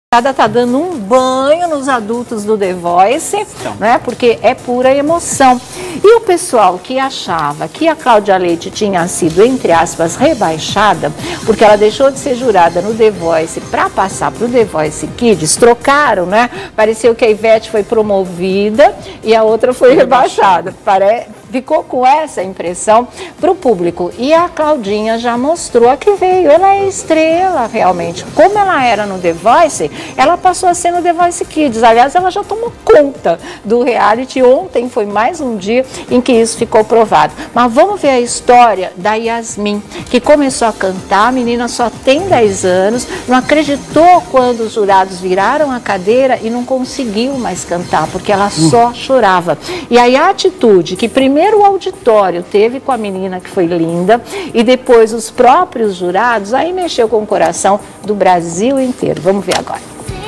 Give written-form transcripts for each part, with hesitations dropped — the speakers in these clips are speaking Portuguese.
Tá dando um banho nos adultos do The Voice, né? Porque é pura emoção. E o pessoal que achava que a Cláudia Leite tinha sido, entre aspas, rebaixada, porque ela deixou de ser jurada no The Voice para passar para o The Voice Kids, trocaram, né? Pareceu que a Ivete foi promovida e a outra foi rebaixada. Ficou com essa impressão para o público. E a Claudinha já mostrou a que veio. Ela é estrela, realmente. Como ela era no The Voice, ela passou a ser no The Voice Kids. Aliás, ela já tomou conta do reality. Ontem foi mais um dia em que isso ficou provado. Mas vamos ver a história da Yasmin, que começou a cantar. A menina só tem 10 anos, não acreditou quando os jurados viraram a cadeira e não conseguiu mais cantar, porque ela só chorava. E aí a atitude que primeiro o auditório teve com a menina, que foi linda, e depois os próprios jurados, aí mexeu com o coração do Brasil inteiro. Vamos ver agora.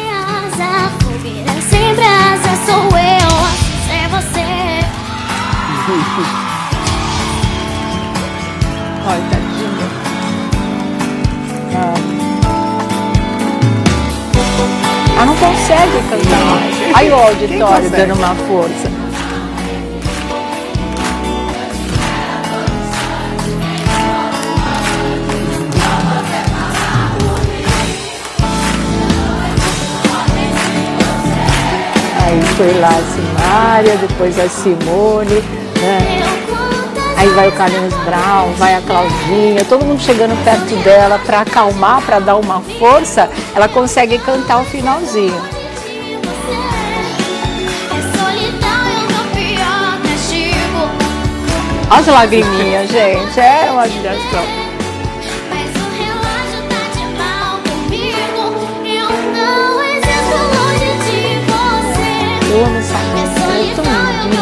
Sem brasa sou eu, sem você. Olha, tadinha. Ela não consegue cantar mais. Aí o auditório dando uma força. Aí foi lá a Simária, depois a Simone, né? Aí vai o Carlinhos Brown, vai a Claudinha, todo mundo chegando perto dela para acalmar, para dar uma força, ela consegue cantar o finalzinho. Olha as lagriminhas, gente, é uma judiação. Eu amo essa música, é tão lindinha,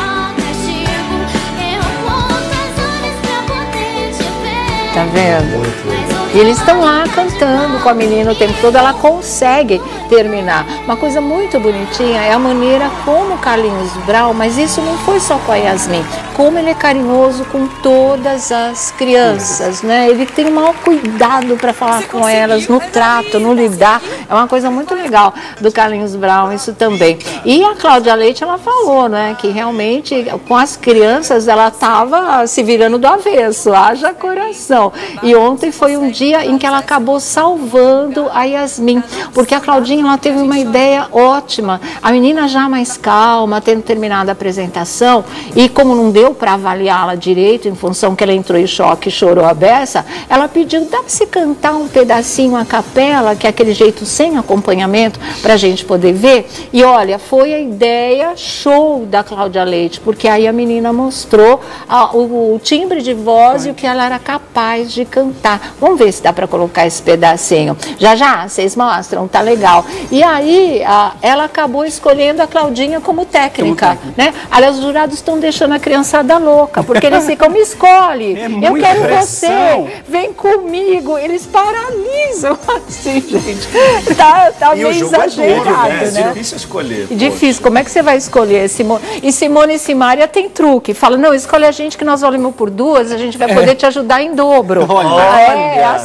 né? Tá vendo? E eles estão lá cantando com a menina o tempo todo, ela consegue terminar. Uma coisa muito bonitinha é a maneira como o Carlinhos Brown, mas isso não foi só com a Yasmin, como ele é carinhoso com todas as crianças, né? Ele tem o maior cuidado para falar com elas, no trato, no lidar. É uma coisa muito legal do Carlinhos Brown, isso também. E a Cláudia Leite, ela falou, né, que realmente com as crianças ela estava se virando do avesso, haja coração. E ontem foi um dia em que ela acabou salvando a Yasmin, porque a Claudinha, ela teve uma ideia ótima. A menina já mais calma, tendo terminado a apresentação, e como não deu para avaliá-la direito, em função que ela entrou em choque e chorou a beça, ela pediu, dá para se cantar um pedacinho a capela, que é aquele jeito sem acompanhamento, para a gente poder ver? E olha, foi a ideia show da Cláudia Leite, porque aí a menina mostrou o timbre de voz e o que ela era capaz de cantar. Vamos ver se dá para colocar esse pedacinho. Já, vocês mostram, tá legal. E aí, ela acabou escolhendo a Claudinha como técnica, né? Aliás, os jurados estão deixando a criançada louca, porque eles ficam, me escolhe, eu quero você, vem comigo. Eles paralisam, assim, gente. Tá meio exagerado, né? É difícil escolher. Difícil, como é que você vai escolher? E Simone e Simária tem truque. Fala, não, escolhe a gente que nós valemos por duas, a gente vai poder te ajudar em dobro. Olha. É